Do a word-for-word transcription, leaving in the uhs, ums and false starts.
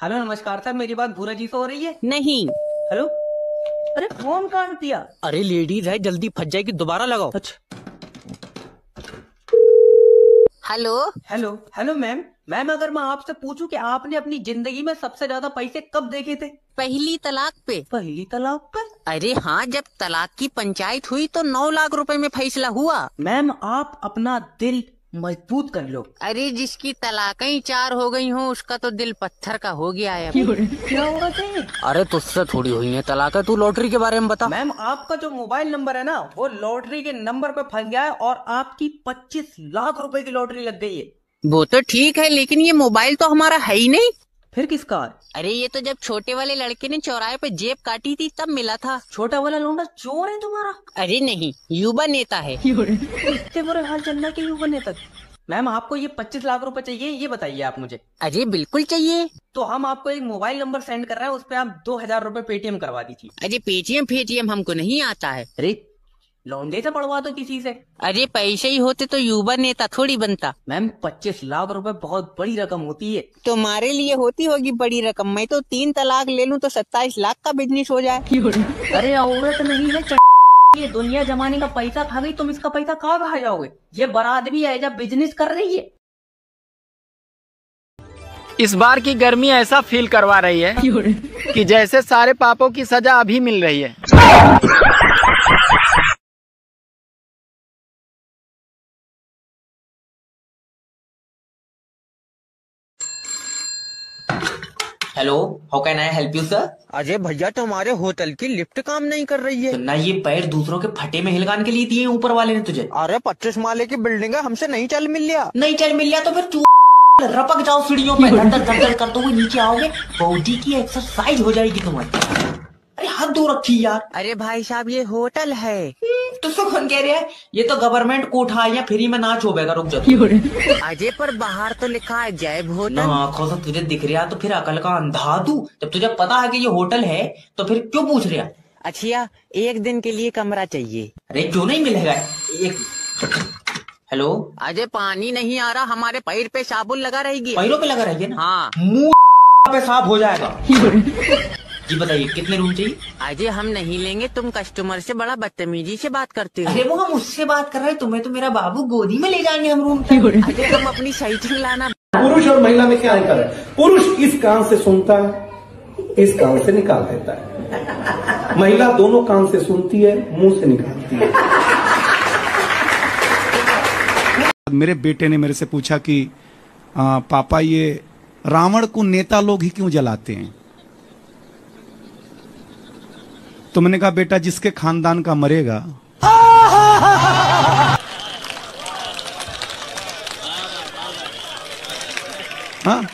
Hello नमस्कार sir, मेरी बात भूरा जी से हो रही है? नहीं। हेलो, अरे फोन काट दिया। अरे लेडीज है, जल्दी फंस जाएगी, दोबारा लगाओ। अच्छा। Hello hello hello ma'am ma'am अगर मैं आपसे पूछूं कि आपने अपनी जिंदगी में सबसे ज्यादा पैसे कब देखे थे? पहली तलाक पे। पहली तलाक पर? अरे हाँ, जब तलाक की पंचायत हुई तो नौ लाख रुपए में फैसला हुआ। मैम आप अपना दिल मजबूत कर लो। अरे जिसकी तलाकें चार हो गई हो उसका तो दिल पत्थर का हो गया है। क्या हो रहा है? अरे तुझसे थोड़ी हुई है तलाक, तू लॉटरी के बारे में बता। मैम आपका जो मोबाइल नंबर है ना, वो लॉटरी के नंबर पे फंस गया है और आपकी पच्चीस लाख रुपए की लॉटरी लग गई है। वो तो ठीक है, लेकिन ये मोबाइल तो हमारा है ही नहीं। फिर किसका है? अरे ये तो जब छोटे वाले लड़के ने चौराहे पे जेब काटी थी तब मिला था। छोटा वाला लौंडा चोर है तुम्हारा? अरे नहीं, युवा नेता है। इतने बुरे हाल चलना के युवा नेता। मैम आपको ये पच्चीस लाख रुपए चाहिए, ये बताइए आप मुझे। अरे बिल्कुल चाहिए। तो हम आपको एक मोबाइल नंबर सेंड कर रहे हैं, उस पे आप दो हजार रूपए पेटीएम करवा दीजिए। अरे पेटीएम फेटीएम हमको नहीं आता है। अरे लौंडे से पड़वा दो किसी से। अरे पैसे ही होते तो युवा नेता थोड़ी बनता। मैम पच्चीस लाख रुपए बहुत बड़ी रकम होती है। तुम्हारे लिए होती होगी बड़ी रकम, मैं तो तीन तलाक ले लूं तो सत्ताईस लाख का बिजनेस हो जाए। अरे औरत नहीं है, ये दुनिया जमाने का पैसा खा गई, तुम इसका पैसा कहाँ खा जाओगे? ये बारात भी है जब बिजनेस कर रही है। इस बार की गर्मी ऐसा फील करवा रही है कि जैसे सारे पापों की सजा अभी मिल रही है। Hello, how can I help you sir? Ajay भैया तुम्हारे होटल की लिफ्ट काम नहीं कर रही है। तो ना ये पैर दूसरों के फटे में हिलगान के लिए दिए ऊपर वाले ने तुझे? अरे पच्चीस माले की बिल्डिंग है, हमसे नहीं चल मिल लिया। नहीं चल मिल लिया तो फिर तू रपक जाओ सीढ़ियों पे, धड़ धड़ धड़ करते हुए नीचे आओगे, बॉडी की एक्सरसाइज हो जाएगी तुम्हारी। अरे हाथ दो रखी यार। अरे भाई साहब ये होटल है। तुझसे कौन कह रहा है? ये तो गवर्नमेंट कोठा है, या फ्री में नाच हो बेगा। रुक जा। अजय पर बाहर तो लिखा है जय होटल। ना आंखों से तुझे दिख रहा तो फिर अकल का अंधा तू? जब तुझे पता है कि ये होटल है तो फिर क्यों पूछ रहा? अच्छा एक दिन के लिए कमरा चाहिए। अरे क्यों नहीं मिलेगा? एक हेलो, अजय पानी नहीं आ रहा, हमारे पैर पे साबुन लगा रहेगी। पैरों पे लगा रहेगी ना? हाँ। मुंह पे साफ हो जाएगा। जी बताइए कितने रूम चाहिए? अजय हम नहीं लेंगे, तुम कस्टमर से बड़ा बदतमीजी से बात करते हो। अरे वो हम उससे बात कर रहे हैं, तुम्हें तो मेरा बाबू गोदी में ले जाएंगे हम रूम। अजय तुम अपनी सेटिंग लाना। पुरुष और महिला में क्या अंतर है? पुरुष इस कान से सुनता है, इस कान से निकाल देता है। महिला दोनों कान से सुनती है, मुंह से निकालती है। मेरे बेटे ने मेरे से पूछा कि आ, पापा ये रावण को नेता लोग ही क्यों जलाते हैं? तो मैंने कहा बेटा जिसके खानदान का मरेगा हाँ